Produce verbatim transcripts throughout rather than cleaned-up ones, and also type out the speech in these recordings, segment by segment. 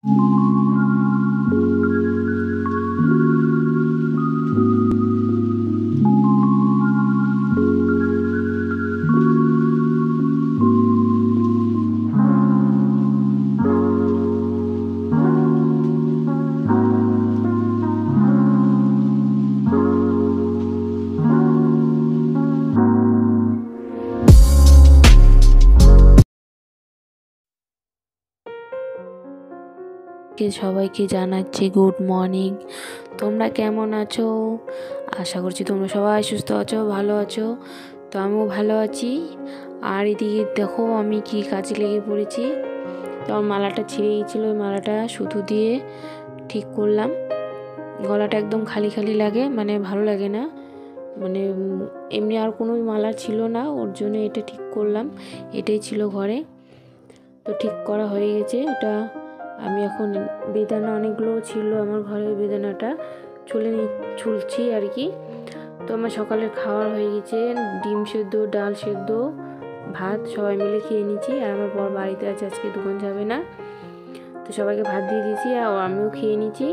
সবাইকে জানাচ্ছি good morning. তোমরা কেমন আছো? আশা করছি তোমরা সবাই সুস্থ আছো, ভালো আছো। তো আমিও ভালো আছি। আর এদিকে দেখো আমি কি কাজে লেগে পড়েছি। তো আমার মালাটা ছিঁড়ে গিয়েছিল, ওই মালাটা সুতো দিয়ে ঠিক করলাম। গলাটা একদম খালি খালি লাগে, মানে ভালো লাগে না, মানে এমনি আর কোনো মালা ছিল না, ওর জন্য এটা ঠিক করলাম। এটাই ছিল ঘরে, তো ঠিক করা হয়ে গেছে। এটা আমি এখন বেদানা অনেকগুলো ছিল আমার ঘরে, বেদানাটা ছুলে ছুলছি আর কি। তো আমার সকালের খাওয়ার হয়ে গেছে, ডিম সেদ্ধ, ডাল সেদ্ধ, ভাত সবাই মিলে খেয়ে নিচ্ছি। আর আমার বর বাড়িতে আছে, আজকে দোকান যাবে না, তো সবাইকে ভাত দিয়ে দিয়েছি আর আমিও খেয়ে নিচ্ছি।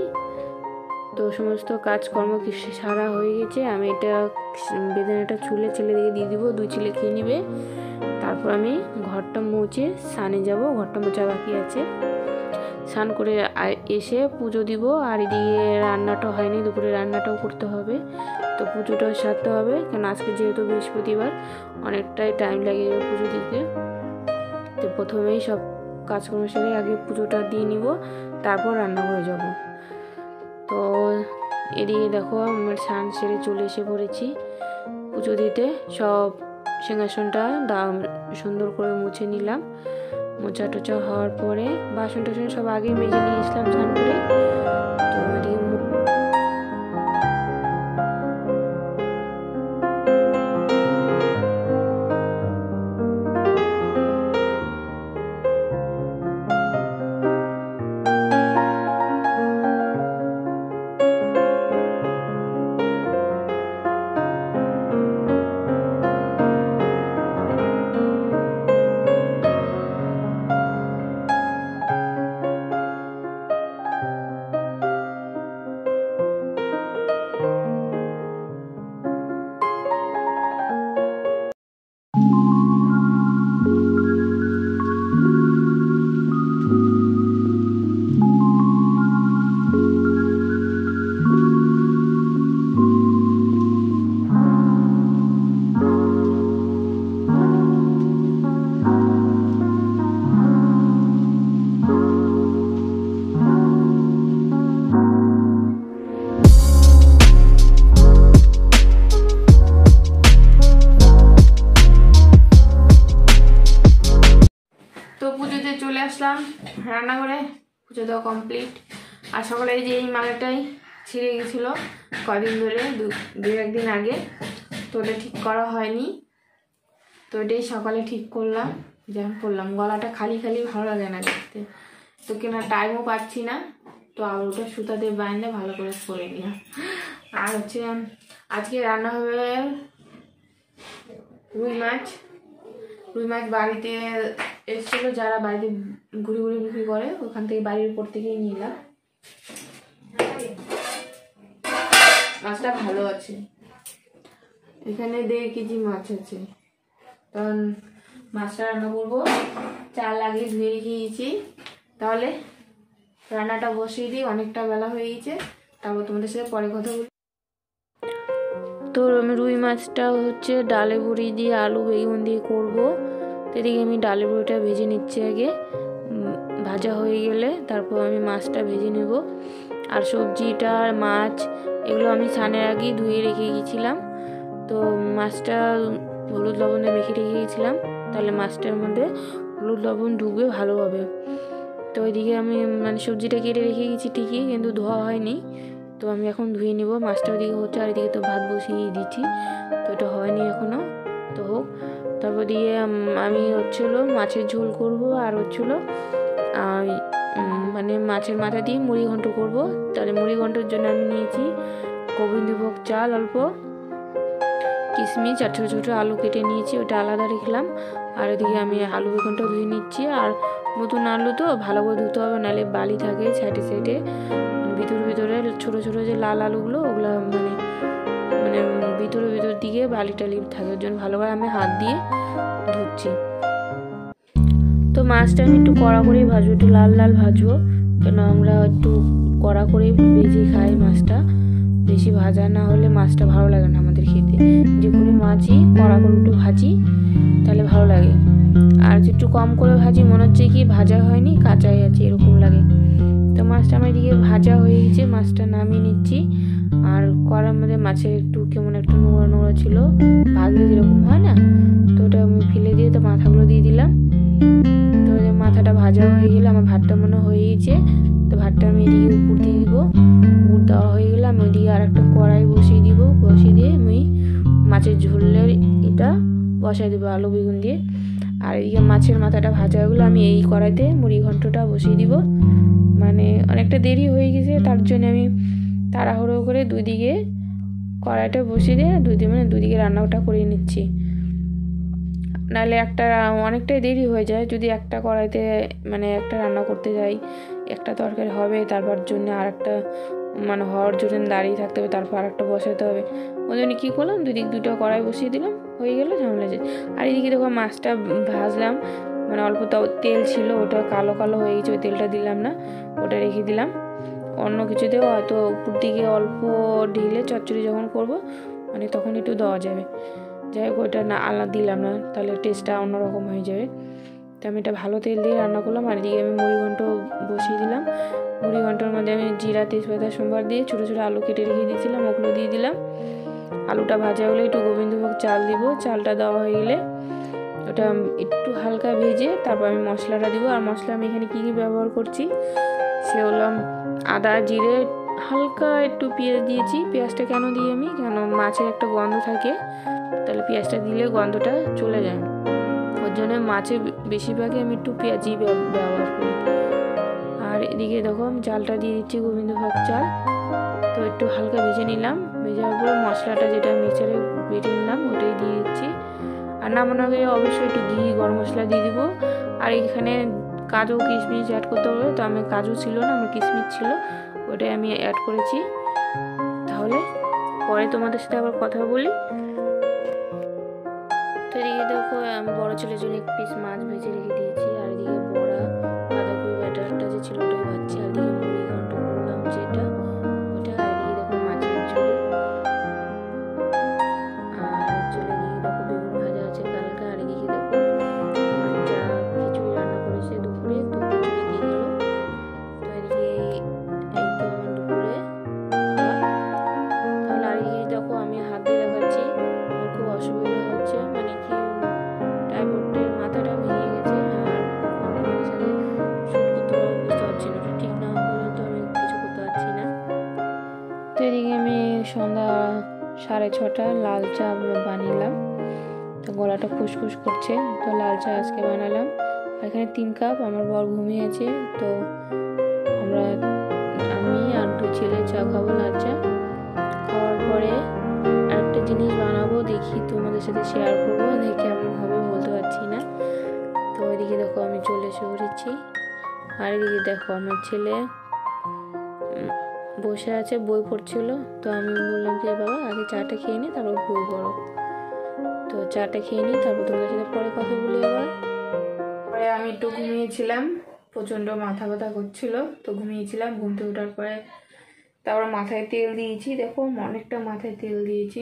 তো সমস্ত কাজকর্ম কিছু সারা হয়ে গেছে। আমি এটা বেদানাটা ছুলে ছেলেদিকে দিয়ে দিব, দুই ছেলে খেয়ে নেবে। তারপর আমি ঘরটা মুছে স্নানে যাব, ঘরটা মোছা বাকি আছে। স্নান করে এসে পুজো দিব। আর এদিকে রান্নাটা হয়নি, দুপুরে রান্নাটাও করতে হবে, তো পুজোটাও সারতে হবে, কারণ আজকে যেহেতু বৃহস্পতিবার অনেকটাই টাইম লাগে যাবে পুজো দিতে। তো প্রথমেই সব কাজকর্ম সেরে আগে পুজোটা দিয়ে নিব, তারপর রান্না করে যাব। তো এদিকে দেখো আমার স্নান সেরে চলে এসে পড়েছি পুজো দিতে। সব সিংহাসনটা সুন্দর করে মুছে নিলাম। মোচা টোচা হওয়ার পরে বাসন টাসন সব আগে মেজে নিয়ে আসলাম স্নান করে। তো চলে আসলাম রান্না করে, পুজো দেওয়া কমপ্লিট। আর সকালে এই যে এই মালাটাই ছিঁড়ে গেছিলো কদিন ধরে, দু একদিন আগে, তো ওটা ঠিক করা হয়নি, তো এটাই সকালে ঠিক করলাম। যখন করলাম গলাটা খালি খালি ভালো লাগে না দেখতে, তো কেনা টাইমও পাচ্ছি না, তো আবার ওটা সুতাতে বাইনে ভালো করে করে নিলাম। আর হচ্ছে আজকে রান্না হবে রুই মাছ। রুই মাছ বাড়িতে এসেছিলো, যারা বাড়িতে ঘুরে ঘুরে বিক্রি করে, ওখান থেকে বাড়ির উপর থেকেই নিলাম। মাছটা ভালো আছে, এখানে দেড় কেজি মাছ আছে। তখন মাছটা রান্না করবো, চাল আগে ধুয়ে রেখে গেছি। তাহলে রান্নাটা বসিয়ে দিই, অনেকটা বেলা হয়ে গেছে, তারপর তোমাদের সাথে পরে কথা বলি। তো আমি রুই মাছটা হচ্ছে ডালে বড়ি দিয়ে আলু বেগুন দিয়ে করবো। তো এদিকে আমি ডালে বড়িটা ভেজে নিচ্ছি আগে, ভাজা হয়ে গেলে তারপর আমি মাছটা ভেজে নেব। আর সবজিটা মাছ এগুলো আমি স্নানের আগেই ধুয়ে রেখে গিয়েছিলাম। তো মাছটা হলুদ লবণে মেখে রেখে গেছিলাম, তাহলে মাছটার মধ্যে হলুদ লবণ ঢুকবে ভালোভাবে। তো ওইদিকে আমি মানে সবজিটা কেটে রেখে গেছি ঠিকই, কিন্তু ধোয়া হয়নি, তো আমি এখন ধুয়ে নিব। মাছটা ওইদিকে হচ্ছে, আর এদিকে তো ভাত বসিয়ে দিচ্ছি, তো এটা হয়নি এখনও, তো হোক। তারপর দিয়ে আমি হচ্ছিলো মাছের ঝোল করব, আর হচ্ছিলো মানে মাছের মাথা দিয়ে মুড়ি ঘন্ট করব। তাহলে মুড়ি ঘন্টের জন্য আমি নিয়েছি গোবিন্দভোগ চাল, অল্প কিশমিশ আর ছোটো ছোটো আলু কেটে নিয়েছি, ওটা আলাদা রেখলাম। আর এদিকে আমি আলু বেগুনটা ধুয়ে নিচ্ছি। আর নতুন আলু তো ভালো করে ধুতে হবে, নাহলে বালি থাকে সাইডে সাইডে, মানে ভিতর ভিতরে ছোটো ছোটো যে লাল আলুগুলো ওগুলো মানে মানে ভিতরে ভিতর দিকে বালি টালি থাকে, ওর জন্য ভালো করে আমি হাত দিয়ে ধুচ্ছি। তো মাছটা আমি একটু কড়া করেই ভাজবো, একটু লাল লাল ভাজবো, কেন আমরা একটু কড়া করে ভেজে খাই মাছটা। বেশি ভাজা না হলে মাছটা ভালো লাগে না আমাদের খেতে। যে কোনো মাছই কড়া করে একটু ভাজি তাহলে ভালো লাগে। আর একটু কম করে ভাজি মনে হচ্ছে কি ভাজা হয়নি, কাঁচাই আছে এরকম লাগে। তো মাছটা আমার এদিকে ভাজা হয়ে গেছে, মাছটা নামিয়ে নিচ্ছি। আর কড়ার মধ্যে মাছের একটু কেমন একটু নোংরা নোংরা ছিল, ভাজলে যেরকম হয় না, তো ওটা আমি ফেলে দিয়ে তো মাথাগুলো দিয়ে দিলাম। তো মাথাটা ভাজা হয়ে গেলে আমার ভাতটা মনে হয়ে গেছে। তো ভাতটা আমি এদিকে উপর দিয়ে দিব, উপর দেওয়া হয়ে গেলে আমি ওইদিকে আর একটা কড়াই বসিয়ে দিব, বসিয়ে দিয়ে আমি মাছের ঝোলের এটা বসাই দেবো আলু বেগুন দিয়ে। আর এদিকে মাছের মাথাটা ভাজা হয়ে গেলে আমি এই কড়াইতে মুড়ি ঘন্টটা বসিয়ে দিব। মানে অনেকটা দেরি হয়ে গেছে, তার জন্য আমি তাড়াহুড়ো করে দুই দিকে কড়াইটা বসিয়ে দিয়ে দুই দিকে মানে দুদিকে রান্নাটা করে নিচ্ছি। নাহলে একটা অনেকটাই দেরি হয়ে যায় যদি একটা কড়াইতে মানে একটা রান্না করতে যাই, একটা তরকারি হবে তারপর জন্য আর একটা মানে হওয়ার জন্য দাঁড়িয়ে থাকতে হবে, তারপর আর একটা বসাতে হবে। ওই জন্য কী করলাম, দুই দিক দুটো কড়াই বসিয়ে দিলাম, হয়ে গেলো ঝামেলা যায়। আর এদিকে দেখো মাছটা ভাজলাম, মানে অল্প তেল ছিল, ওটা কালো কালো হয়ে গেছে, ওই তেলটা দিলাম না, ওটা রেখে দিলাম। অন্য কিছুতেও হয়তো উপর দিকে অল্প ঢেলে চচ্চড়ি যখন করবো মানে তখন একটু দেওয়া যাবে। যাই হোক ওইটা না আলাদা দিলাম না, তাহলে টেস্টটা অন্যরকম হয়ে যাবে। তো আমি এটা ভালো তেল দিয়ে রান্না করলাম। আর এদিকে আমি মুড়ি ঘন্ট বসিয়ে দিলাম, মুড়ি ঘন্টর মধ্যে আমি জিরা তেজপাতা সোমবার দিয়ে ছোটো ছোটো আলু কেটে রেখে দিয়েছিলাম, ওগুলো দিয়ে দিলাম। আলুটা ভাজা হলে একটু গোবিন্দভোগ চাল দিব, চালটা দেওয়া হয়ে গেলে ওটা একটু হালকা ভেজে তারপর আমি মশলাটা দিব। আর মশলা আমি এখানে কী কী ব্যবহার করছি সে হলো আদা জিরে হালকা একটু পেঁয়াজ দিয়েছি। পেঁয়াজটা কেন দিই আমি, কেন মাছের একটা গন্ধ থাকে, তাহলে পেঁয়াজটা দিলে গন্ধটা চলে যায়, ওর জন্য মাছে বেশিরভাগই আমি একটু পেঁয়াজই ব্যবহার করি। আর এদিকে দেখো আমি চালটা দিয়ে দিচ্ছি গোবিন্দভোগ চাল, তো একটু হালকা ভেজে নিলাম, ভেজে যাওয়ার পর মশলাটা যেটা মিক্সারে বেটে নিলাম ওটাই দিয়ে দিচ্ছি। আর নামানোর আগে অবশ্যই একটু ঘি গরম মশলা দিয়ে দিব। আর এখানে কাজু কিশমিশ অ্যাড করতে হবে, তো আমি কাজু ছিল না, আমার কিশমিশ ছিল, ওটাই আমি অ্যাড করেছি। তাহলে পরে তোমাদের সাথে আবার কথা বলি। তো এদিকে দেখো আমি বড় ছেলের জন্য এক পিস মাছ ভেজে রেখে দিয়েছি। আর এদিকে বড়া বাঁধাকপি ব্যাটারটা যে ছিল ওটাই ভাজছি। আর এদিকে মুড়ি ঘন্ট করলাম যেটা ওটা। আর এদিকে দেখো মাছের ঝোল, আর চলে দিকে দেখো বেগুন ভাজা আছে কালকা। আর এদিকে দেখো আমার যা খিচুড়ি রান্না করেছে দুপুরে, তো খিচুড়ি দিয়ে গেল। তো এদিকে এই তো আমার দুপুরে খাওয়া। তাহলে আর এদিকে দেখো আমি হাত দিয়ে দেখাচ্ছি, আমার খুব অসুবিধা হচ্ছে, মানে কি টাইপডের মাথাটা ভেঙে গেছে। আর কখন তোমাদের সাথে শ্যুট করতে পারবো বুঝতে পারছি না, ওটা ঠিক না হওয়া পর্যন্ত আমি কিছু করতে পারছি না। তো এদিকে আমি সন্ধ্যা সাড়ে ছটা লাল চা বানিলাম, তো গলাটা খুসখুস করছে, তো লাল চা আজকে বানালাম। এখানে তিন কাপ, আমার বর ঘুমিয়ে আছে, তো আমরা আমি আর দুই ছেলে চা খাবো লাল চা। খাওয়ার পরে আরেকটা জিনিস বানাবো, দেখি তোমাদের সাথে শেয়ার করবো, দেখি কেমন হবে বলতে পারছি না। তো এদিকে দেখো আমি চলে এসে পড়েছি। আর এদিকে দেখো আমার ছেলে বসে আছে বই পড়ছিল, তো আমি বললাম যে বাবা আগে চাটা খেয়ে নি তারপর বই পড়ো। তো চাটা খেয়ে নিই, তারপর তোমাদের সাথে পরে কথা বলি আবার। পরে আমি একটু ঘুমিয়েছিলাম, প্রচণ্ড মাথা ব্যথা করছিল, তো ঘুমিয়েছিলাম। ঘুম থেকে ওঠার পরে তারপর মাথায় তেল দিয়েছি, দেখো অনেকটা মাথায় তেল দিয়েছি।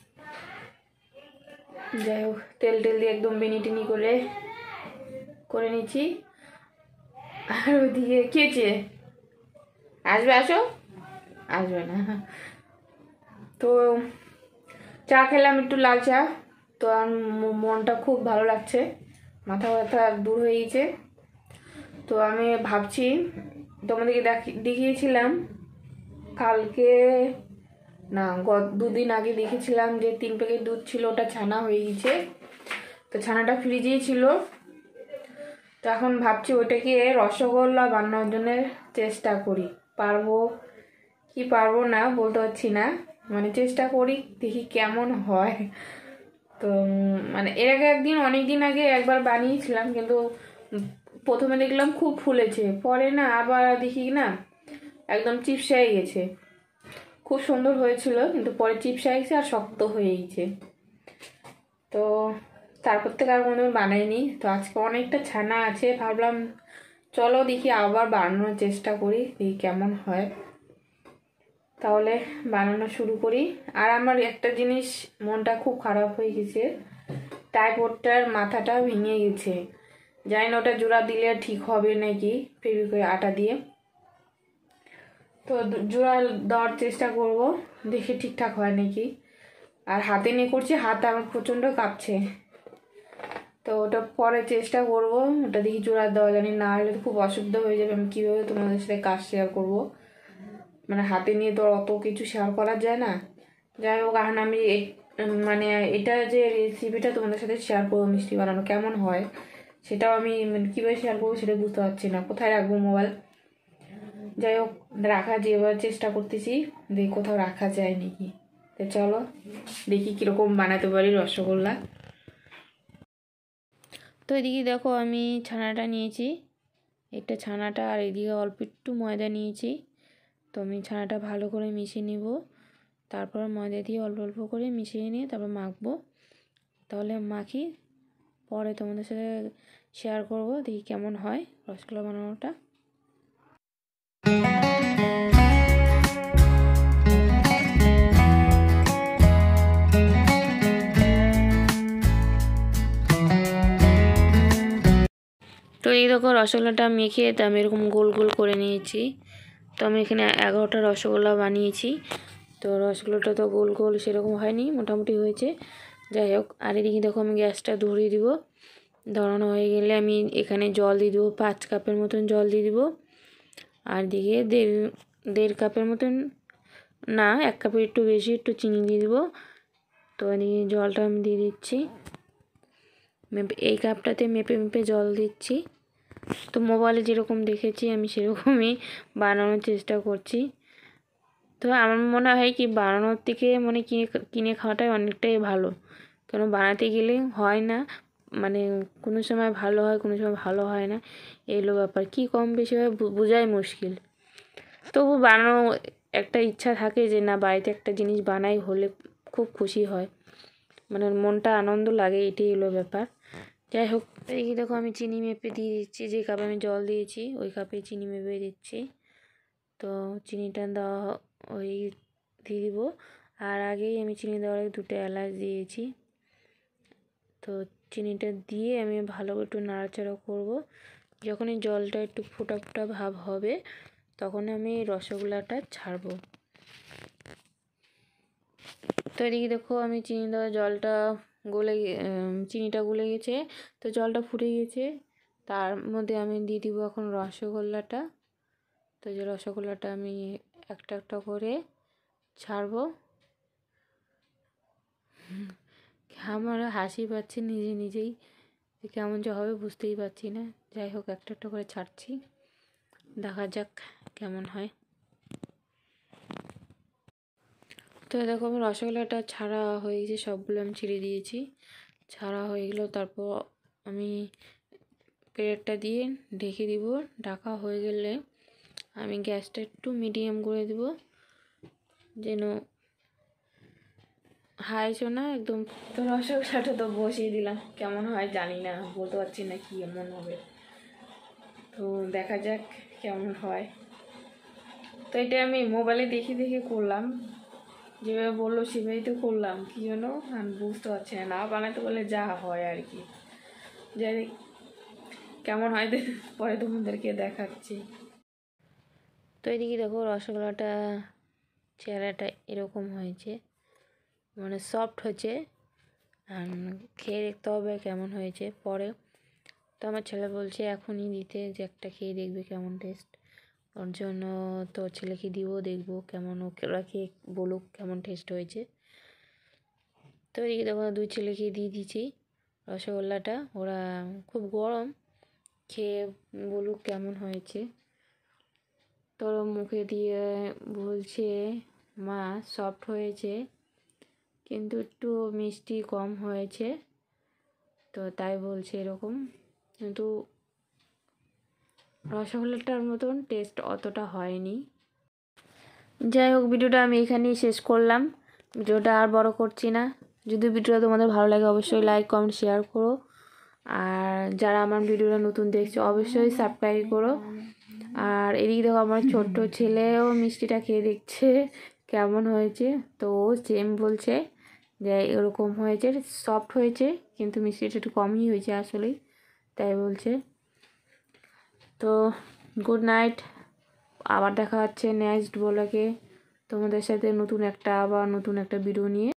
যাই হোক তেল টেল দিয়ে একদম বেনি টেনি করে করে নিচ্ছি। আর ওদিকে খেয়েছে আসবে, আসো আসবে না। তো চা খেলাম একটু লাল চা, তো মনটা খুব ভালো লাগছে, মাথা ব্যথা দূর হয়ে গেছে। তো আমি ভাবছি তোমাদেরকে দেখিয়েছিলাম কালকে না দুদিন আগে দেখেছিলাম যে তিন প্যাকেট দুধ ছিল, ওটা ছানা হয়ে গেছে, তো ছানাটা ফ্রিজেই ছিল। তো এখন ভাবছি ওটাকে রসগোল্লা বানানোর জন্য চেষ্টা করি, পারবো কি পারবো না বলতে পারছি না, মানে চেষ্টা করি দেখি কেমন হয়। তো মানে এর আগে একদিন অনেক দিন আগে একবার বানিয়েছিলাম, কিন্তু প্রথমে দেখলাম খুব ফুলেছে, পরে না আবার দেখি না একদম চিপসাই গেছে। খুব সুন্দর হয়েছিল, কিন্তু পরে চিপসাই গেছে আর শক্ত হয়ে গেছে। তো তারপর থেকে আর কোনো বানাইনি। তো আজকে অনেকটা ছানা আছে, ভাবলাম চলো দেখি আবার বানানোর চেষ্টা করি, দেখি কেমন হয়। তাহলে বানানো শুরু করি। আর আমার একটা জিনিস মনটা খুব খারাপ হয়ে গেছে, টাইপডটার মাথাটা ভেঙে গেছে। জানি না ওটা জোড়া দিলে ঠিক হবে নাকি ফেভিকুইক আটা দিয়ে। তো জোড়া দেওয়ার চেষ্টা করব, দেখি ঠিকঠাক হয় নাকি। আর হাতে নিয়ে করছি, হাত আমার প্রচণ্ড কাঁপছে। তো ওটা পরে চেষ্টা করব, ওটা দেখি জোড়া দেওয়া, জানি না হলে খুব অসুবিধা হয়ে যাবে। আমি কীভাবে তোমাদের সাথে কাজ শেয়ার করব, মানে হাতে নিয়ে তো অত কিছু শেয়ার করা যায় না। যাই হোক, এখন আমি মানে এটা যে রেসিপিটা তোমাদের সাথে শেয়ার করবো মিষ্টি বানানো কেমন হয়, সেটাও আমি মানে কীভাবে শেয়ার করবো সেটা বুঝতে পারছি না, কোথায় রাখবো মোবাইল। যাই হোক, রাখা যেবার চেষ্টা করতেছি, দেখি কোথাও রাখা যায় নাকি। তো চলো দেখি কীরকম বানাতে পারি রসগোল্লা। তো এদিকে দেখো আমি ছানাটা নিয়েছি, একটা ছানাটা, আর এদিকে অল্প একটু ময়দা নিয়েছি। তো আমি ছানাটা ভালো করে মিশিয়ে নিব, তারপর ময়দা দিয়ে অল্প অল্প করে মিশিয়ে নিয়ে তারপর মাখবো। তাহলে মাখি, পরে তোমাদের সাথে শেয়ার করব দেখি কেমন হয় রসগোল্লা বানানোটা। তো এই দেখো রসগোল্লাটা মেখে তো আমি এরকম গোল গোল করে নিয়েছি। তো আমি এখানে এগারোটা রসগোল্লা বানিয়েছি। তো রসগোল্লাটা তো গোল গোল সেরকম হয়নি, মোটামুটি হয়েছে। যাই হোক, আর এদিকে দেখো আমি গ্যাসটা ধরিয়ে দিব। ধরানো হয়ে গেলে আমি এখানে জল দিয়ে দেবো, পাঁচ কাপের মতন জল দিয়ে দিব। আর দিকে দেড় দেড় কাপের মতন না, এক কাপের একটু বেশি একটু চিনি দিয়ে দেবো। তো এদিকে জলটা আমি দিয়ে দিচ্ছি, মেপে এই কাপটাতে মেপে মেপে জল দিচ্ছি। তো মোবাইলে যেরকম দেখেছি আমি সেরকমই বানানোর চেষ্টা করছি। তো আমার মনে হয় কি বানানোর থেকে মানে কিনে কিনে খাওয়াটাই অনেকটাই ভালো, কেন বানাতে গেলে হয় না, মানে কোনো সময় ভালো হয় কোনো সময় ভালো হয় না, এগুলো ব্যাপার কি কম বেশি হয় বোঝাই মুশকিল। তবু বানানো একটা ইচ্ছা থাকে যে না বাড়িতে একটা জিনিস বানাই, হলে খুব খুশি হয়, মানে মনটা আনন্দ লাগে, এটাই হলো ব্যাপার। যাই হোক, এই দেখো আমি চিনি মেপে দিয়ে দিচ্ছি, যে কাপে আমি জল দিয়েছি ওই কাপে চিনি মেপে দিচ্ছি। তো চিনিটা দেওয়া ওই দিয়ে দিব। আর আগেই আমি চিনি দেওয়ার আগে দুটো এলাচ দিয়েছি। তো চিনিটা দিয়ে আমি ভালো করে একটু নাড়াচাড়া করব। যখনই জলটা একটু ফোটা ফোটা ভাব হবে তখন আমি রসগোল্লাটা ছাড়বো। তো এদিকে দেখো আমি চিনি দেওয়া জলটা গলে চিনিটা গলে গেছে, তো জলটা ফুটে গেছে। তার মধ্যে আমি দিয়ে দিব এখন রসগোল্লাটা। তো যে রসগোল্লাটা আমি একটা একটা করে ছাড়বো। আমার হাসি পাচ্ছে নিজে নিজেই, কেমন যে হবে বুঝতেই পারছি না। যাই হোক, একটা একটা করে ছাড়ছি, দেখা যাক কেমন হয়। তো দেখো আমার রসগোল্লাটা ছাড়া হয়ে গেছে, সবগুলো আমি ছেড়ে দিয়েছি, ছাড়া হয়ে গেলো। তারপর আমি প্লেটটা দিয়ে ঢেকে দিব। ঢাকা হয়ে গেলে আমি গ্যাসটা একটু মিডিয়াম করে দিব, যেন হাইছো না একদম। তো রসগোল্লাটা তো বসিয়ে দিলাম, কেমন হয় জানি না, বলতে পারছি না কি এমন হবে। তো দেখা যাক কেমন হয়। তো এটা আমি মোবাইলে দেখে দেখে করলাম, যেভাবে বললো সেভাবেই তো করলাম, কী জন্য আমি বুঝতে পারছি না, না বানাতে বললে যা হয় আর কি। যাই কেমন হয় পরে তোমাদেরকে দেখাচ্ছি। তো এদিকে দেখো রসগোল্লাটা চেহারাটা এরকম হয়েছে, মানে সফট হয়েছে, আর খেয়ে দেখতে হবে কেমন হয়েছে পরে। তো আমার ছেলে বলছে এখনই দিতে, যে একটা খেয়ে দেখবে কেমন টেস্ট। ওর জন্য তো ছেলেকে দিব, দেখবো কেমন, ওরা খেয়ে বলুক কেমন টেস্ট হয়েছে। তো এদিকে দেখো দুই ছেলেকে দিয়ে দিয়েছি রসগোল্লাটা, ওরা খুব গরম, খেয়ে বলুক কেমন হয়েছে। তোর মুখে দিয়ে বলছে মা সফট হয়েছে, কিন্তু একটু মিষ্টি কম হয়েছে, তো তাই বলছে এরকম। কিন্তু রসগোল্লাটার মতন টেস্ট অতটা হয়নি। যাই হোক, ভিডিওটা আমি এখানেই শেষ করলাম, ভিডিওটা আর বড় করছি না। যদি ভিডিওটা তোমাদের ভালো লাগে অবশ্যই লাইক কমেন্ট শেয়ার করো, আর যারা আমার ভিডিওটা নতুন দেখছো অবশ্যই সাবস্ক্রাইব করো। আর এদিকে দেখো আমার ছোট্ট ছেলেও মিষ্টিটা খেয়ে দেখছে কেমন হয়েছে, তো ও সেম বলছে যে এরকম হয়েছে, সফট হয়েছে কিন্তু মিষ্টিটা একটু কমই হয়েছে আসলেই, তাই বলছে। তো গুড নাইট, আবার দেখা হচ্ছে নেক্সট ব্লগে তোমাদের সাথে নতুন একটা আবার নতুন একটা ভিডিও নিয়ে।